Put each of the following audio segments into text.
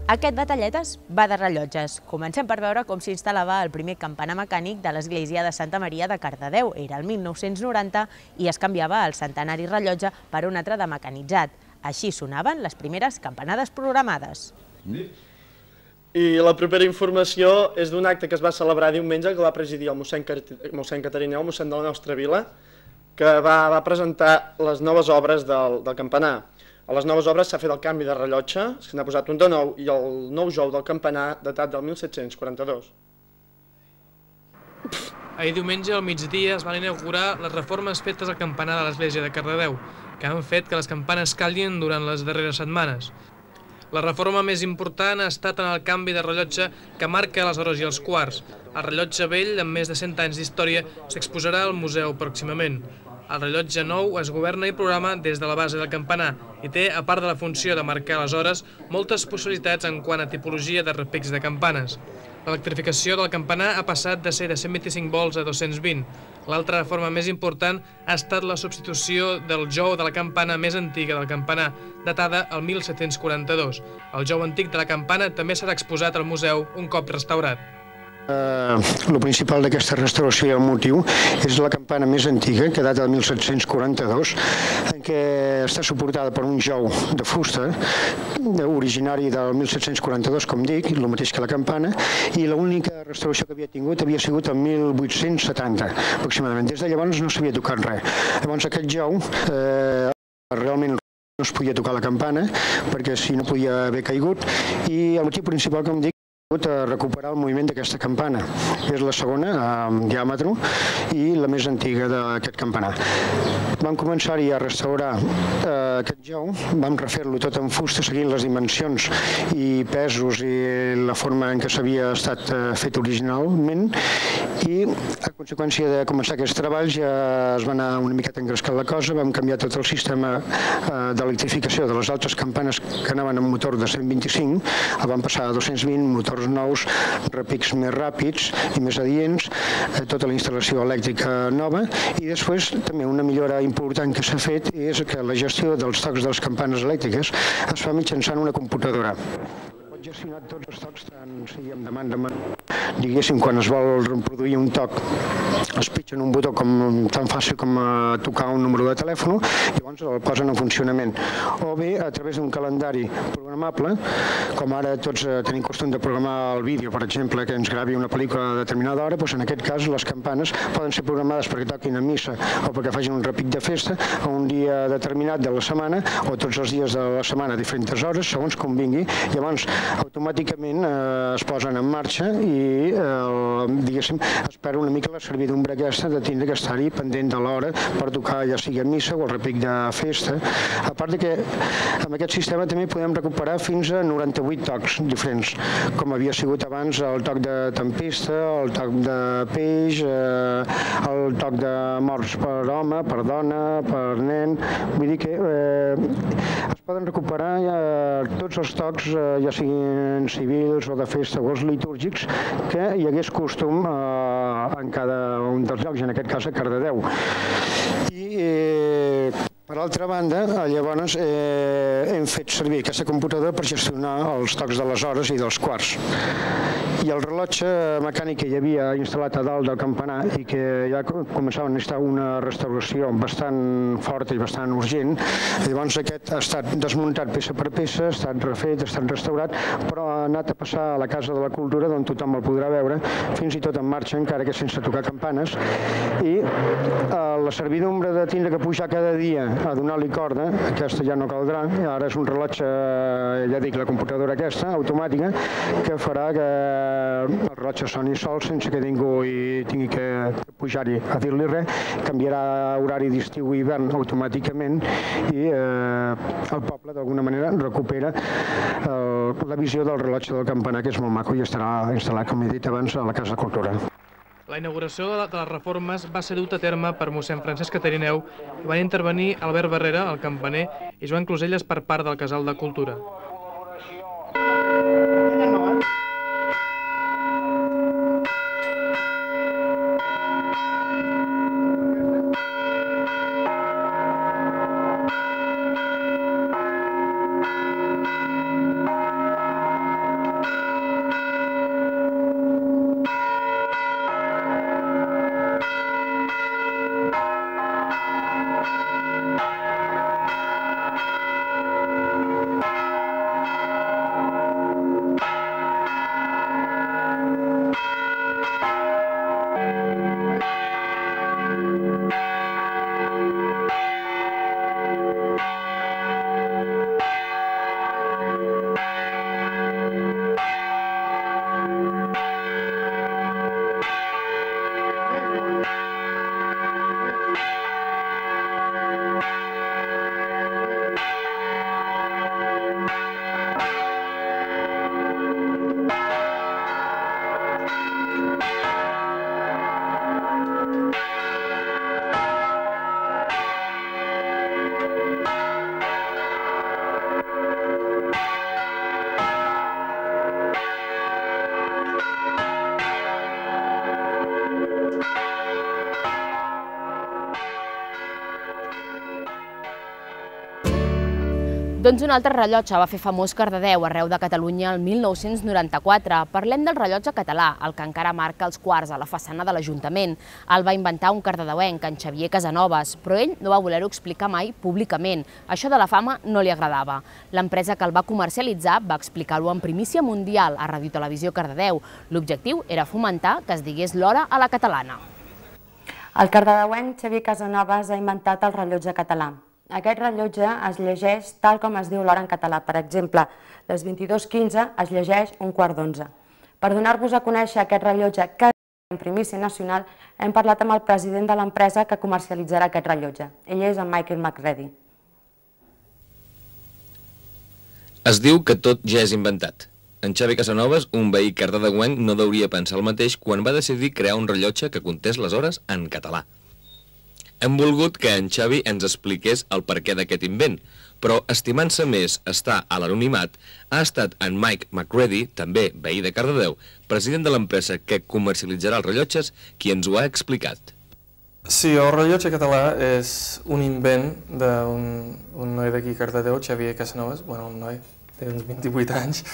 Aquest batalletes va de rellotges. Comencem per veure com s'instal·lava el primer campanar mecànic de l'església de Santa Maria de Cardedeu. Era el 1990 i es canviava el centenari rellotge per un altre de mecanitzat. Així sonaven les primeres campanades programades. I la propera informació és d'un acte que es va celebrar diumenge, que va presidir el mossèn Catarineu, mossèn de la nostra vila, que va presentar les noves obres del campanar. A les noves obres s'ha fet el canvi de rellotge, se n'ha posat un de nou, i el nou jou del campanar datat del 1742. Ahir diumenge al migdia es van inaugurar les reformes fetes al campanar de l'església de Cardedeu, que han fet que les campanes callin durant les darreres setmanes. La reforma més important ha estat en el canvi de rellotge que marca les hores i els quarts. El rellotge vell, amb més de 100 anys d'història, s'exposarà al museu pròximament. El rellotge nou es governa i programa des de la base del campanar i té, a part de la funció de marcar les hores, moltes possibilitats en quant a tipologia de repics de campanes. L'electrificació del campanar ha passat de ser de 125 volts a 220. L'altra reforma més important ha estat la substitució del jou de la campana més antiga del campanar, datada al 1742. El jou antic de la campana també serà exposat al museu un cop restaurat. El principal d'aquesta restauració i el motiu és la campana més antiga, que data del 1742, en què està suportada per un jou de fusta, originari del 1742, com dic, el mateix que la campana, i l'única restauració que havia tingut havia sigut el 1870, aproximadament. Des de llavors no s'havia tocat res. Llavors aquest jou realment no es podia tocar la campana, perquè si no podia haver caigut, i el motiu principal, com dic, a recuperar el moviment d'aquesta campana. És la segona en diàmetre i la més antiga d'aquest campanar. Vam començar-hi a restaurar aquest jou, vam refer-lo tot en fusta seguint les dimensions i pesos i la forma en què s'havia estat fet originalment, i a conseqüència de començar aquests treballs ja es va anar una miqueta engrescant la cosa, vam canviar tot el sistema d'electrificació de les altres campanes que anaven amb motor de 125, el vam passar a 220, motors nous, repics més ràpids i més adients, tota la instal·lació elèctrica nova, i després també una millora important que s'ha fet és que la gestió dels tocs de les campanes elèctriques es fa mitjançant una computadora. Pot gestionar tots els tocs, tant sigui amb demanda, diguéssim, quan es vol reproduir un toc, es pitja en un botó tan fàcil com tocar un número de telèfon, llavors el posen en funcionament. O bé, a través d'un calendari programable, com ara tots tenim costum de programar el vídeo, per exemple, que ens gravi una pel·lícula a determinada hora, doncs en aquest cas les campanes poden ser programades perquè toquin a missa o perquè facin un repic de festa a un dia determinat de la setmana o tots els dies de la setmana a diferents hores, segons com vingui. Llavors, automàticament es posen en marxa i, diguéssim, espera una mica la servidumbra aquesta de tindre que estar-hi pendent de l'hora per tocar, ja sigui a missa o el repic de festa. A part que amb aquest sistema també podem recuperar fins a 98 tocs diferents, com havia sigut abans el toc de tempesta, el toc de peix, el toc de morts per home, per dona, per nen. Vull dir que es poden recuperar tots els tocs, ja siguin civils o de festa o els litúrgics, que hi hagués costum en cada un dels llocs, en aquest cas a Cardedeu. I per altra banda, llavors hem fet servir aquesta computadora per gestionar els tocs de les hores i dels quarts. I el rellotge mecànic que hi havia instal·lat a dalt del campanar i que ja començava a necessitar una restauració bastant forta i bastant urgent, llavors aquest ha estat desmuntat peça per peça, ha estat refet, ha estat restaurat, però ha anat a passar a la Casa de la Cultura, on tothom el podrà veure, fins i tot en marxa, encara que sense tocar campanes, i la servidumbra de tindre que pujar cada dia a donar-li corda, aquesta ja no caldrà, ara és un rellotge, ja dic, la computadora aquesta, automàtica, que farà que el rellotge soni sol sense que ningú tingui que pujar-hi a dir-li res, canviarà horari d'estiu i hivern automàticament i el poble d'alguna manera recupera la visió del rellotge del campanar, que és molt maco i estarà instal·lat, com he dit abans, a la Casa de Cultura. La inauguració de les reformes va ser dut a terme per mossèn Francesc Catarineu i van intervenir Albert Barrera, el campaner, i Joan Closelles per part del Casal de Cultura. Doncs un altre rellotge va fer famós Cardedeu arreu de Catalunya el 1994. Parlem del rellotge català, el que encara marca els quarts a la façana de l'Ajuntament. El va inventar un cardedeuenc, en Xavier Casanovas, però ell no va voler-ho explicar mai públicament. Això de la fama no li agradava. L'empresa que el va comercialitzar va explicar-ho en primícia mundial a Ràdio Televisió Cardedeu. L'objectiu era fomentar que es digués l'hora a la catalana. El cardedeuenc Xavier Casanovas ha inventat el rellotge català. Aquest rellotge es llegeix tal com es diu l'hora en català. Per exemple, les 22:15 es llegeix 11:15. Per donar-vos a conèixer aquest rellotge que en primícia nacional, hem parlat amb el president de l'empresa que comercialitzarà aquest rellotge. Ell és en Michael McReady. Es diu que tot ja és inventat. En Xavi Casanovas, un veí cardedeuenc, no deuria pensar el mateix quan va decidir crear un rellotge que contés les hores en català. Hem volgut que en Xavi ens expliqués el perquè d'aquest invent, però estimant-se més estar a l'anonimat, ha estat en Mike McReady, també veí de Cardedeu, president de l'empresa que comercialitzarà els rellotges, qui ens ho ha explicat. Sí, el rellotge català és un invent d'un noi d'aquí a Cardedeu, Xavier Casanovas, bueno, un noi, té uns 28 anys.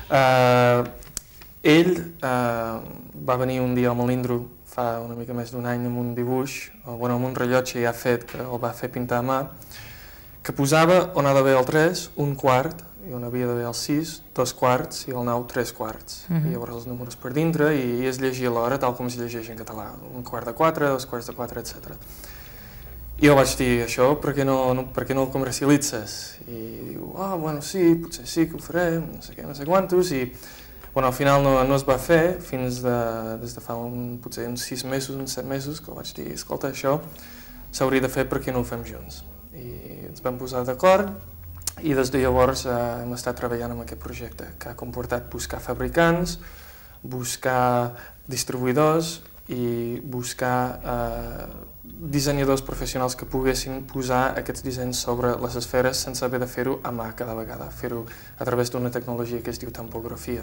Ell va venir un dia al Melindro fa una mica més d'un any amb un dibuix, amb un rellotge ja fet, que el va fer pintar a mà, que posava on ha d'haver el 3, un quart, i on havia d'haver el 6, 2 quarts, i el 9, 3 quarts. I llavors els números per dintre, i es llegia l'hora tal com es llegeix en català, un quart de 4, 2 quarts de 4, etc. I jo vaig dir, això, per què no el comercialitzes? I diu, bueno, sí, potser sí que ho faré, no sé què, no sé quantos, i al final no es va fer fins des de fa potser uns 6 mesos, uns 7 mesos, que vaig dir, escolta, això s'hauria de fer perquè no ho fem junts. I ens vam posar d'acord i des de llavors hem estat treballant en aquest projecte, que ha comportat buscar fabricants, buscar distribuïdors i buscar dissenyadors professionals que poguessin posar aquests dissenys sobre les esferes sense haver de fer-ho a mà cada vegada, fer-ho a través d'una tecnologia que es diu tampografia.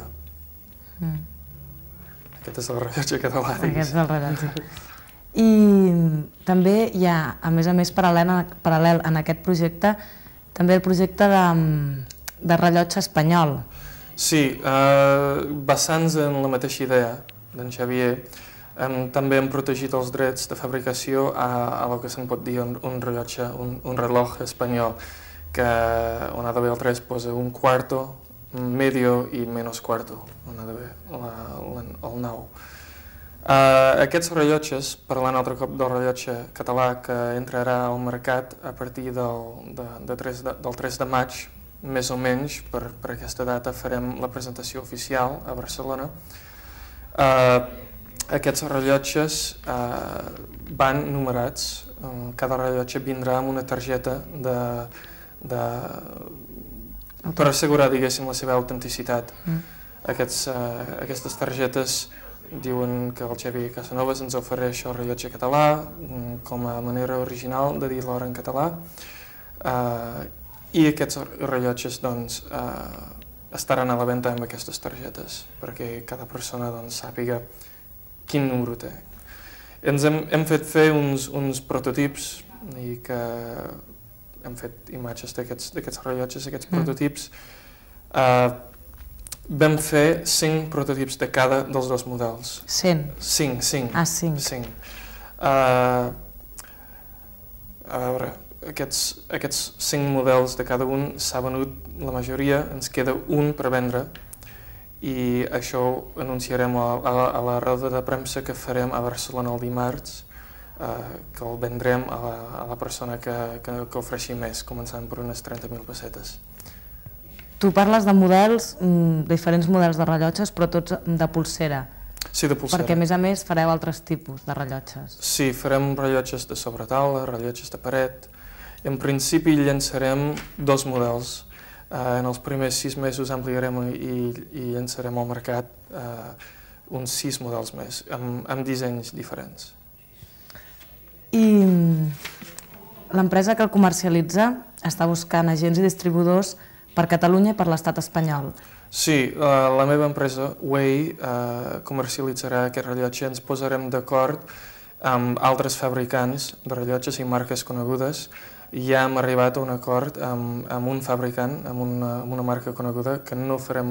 Aquest és el rellotge català. Aquest és el rellotge. I també hi ha, a més, paral·lel en aquest projecte, també el projecte de rellotge espanyol. Sí, basant-nos en la mateixa idea d'en Xavier, també hem protegit els drets de fabricació a el que se'n pot dir un rellotge, un reloj espanyol, que on ha d'haver el 3 posa un quarto, medio i menos cuarto, on ha d'haver el 9. Aquests rellotges, parlant altre cop del rellotge català que entrarà al mercat a partir del 3 de maig, més o menys, per aquesta data farem la presentació oficial a Barcelona. Aquests rellotges van numerats, cada rellotge vindrà amb una targeta per assegurar, diguéssim, la seva autenticitat. Aquestes targetes diuen que el Xavier Casanovas ens ofereix el rellotge català com a manera original de dir l'hora en català, i aquests rellotges estaran a la venda amb aquestes targetes perquè cada persona sàpiga quin número té. Hem fet fer uns prototips i que hem fet imatges d'aquests rellotges, aquests prototips. Vam fer 5 prototips de cada dels dos models. 100? 5. Ah, 5. A veure, aquests 5 models de cada un s'ha venut la majoria, ens queda un per vendre i això ho anunciarem a la roda de premsa que farem a Barcelona el dimarts, que el vendrem a la persona que ofereixi més, començant per unes 30.000 pessetes. Tu parles de models, diferents models de rellotges, però tots de polsera. Sí, de polsera. Perquè, a més, fareu altres tipus de rellotges. Sí, farem rellotges de sobretaula, rellotges de paret. En principi llançarem 2 models. En els primers 6 mesos ampliarem i llançarem al mercat uns 6 models més, amb dissenys diferents. I l'empresa que el comercialitza està buscant agents i distribuïdors per Catalunya i per l'estat espanyol. Sí, la meva empresa, Way, comercialitzarà aquest rellotge. Ens posarem d'acord amb altres fabricants de rellotges i marques conegudes ja hem arribat a un acord amb un fabricant, amb una marca coneguda, que no farem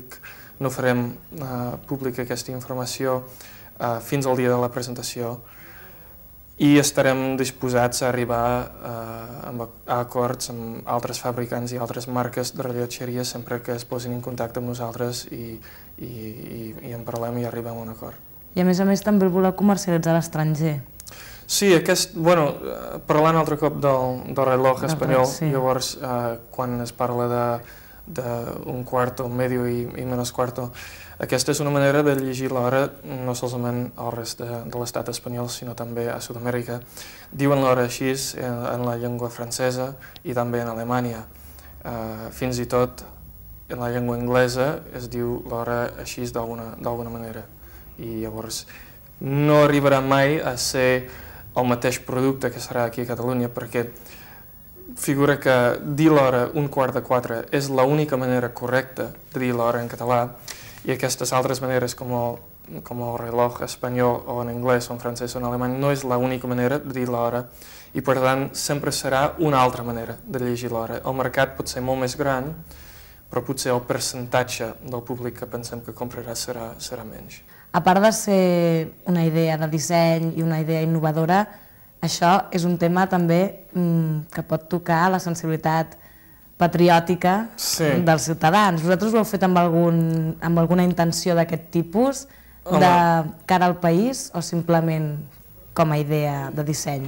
pública aquesta informació fins al dia de la presentació, i estarem disposats a arribar a acords amb altres fabricants i altres marques de rellotgeria sempre que es posin en contacte amb nosaltres i en parlem i arribem a un acord. I a més també el voleu comercialitzar a l'estranger. Sí, parlant altre cop del reloj espanyol, llavors quan es parla d'un quarto, medio i menos cuarto, aquesta és una manera de llegir l'hora no solament al rest de l'estat espanyol, sinó també a Sud-amèrica. Diuen l'hora així en la llengua francesa i també en Alemanya. Fins i tot en la llengua anglesa es diu l'hora així d'alguna manera. I llavors no arribarà mai a ser el mateix producte que serà aquí a Catalunya, perquè figura que dir l'hora 3:15 és l'única manera correcta de dir l'hora en català, i aquestes altres maneres, com el reloj espanyol o en anglès o en francès o en alemany, no és l'única manera de dir l'hora, i per tant sempre serà una altra manera de llegir l'hora. El mercat pot ser molt més gran, però potser el percentatge del públic que pensem que comprarà serà menys. A part de ser una idea de disseny i una idea innovadora, això és un tema també que pot tocar la sensibilitat patriòtica dels ciutadans. Vosaltres ho heu fet amb alguna intenció d'aquest tipus de cara al país o simplement com a idea de disseny?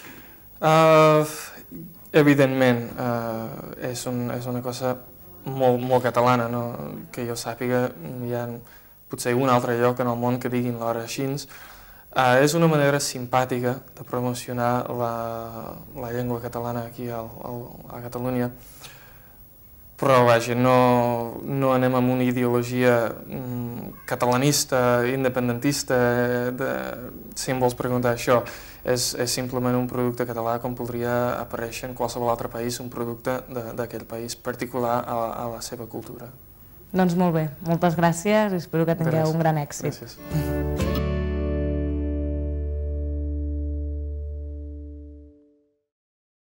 Evidentment, és una cosa molt catalana, que jo sàpiga. Hi ha potser un altre lloc en el món que diguin l'hora així. És una manera simpàtica de promocionar la llengua catalana aquí a Catalunya, però vaja, no anem amb una ideologia catalanista, independentista, si em vols preguntar això. És simplement un producte català com podria aparèixer en qualsevol altre país, un producte d'aquell país particular a la seva cultura. Doncs molt bé, moltes gràcies i espero que tingueu un gran èxit. Gràcies.